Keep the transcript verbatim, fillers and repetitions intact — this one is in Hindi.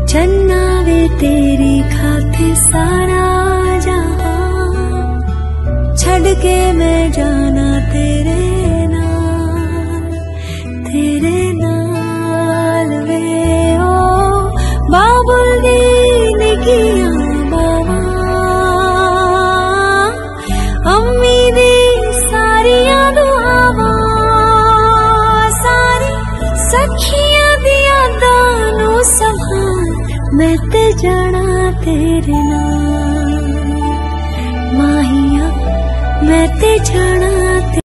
चन्ना वे तेरी खातिर सारा जहां छड़ के मैं जाना तेरे नाल तेरे नाल वे ओ बाबुल दी निकियां बावां अम्मी दी सारियां दुआवां सारी सखियां दी यादां नू संभाल मैं ते जाना तेरे नाल माहिया मैं ते जाना।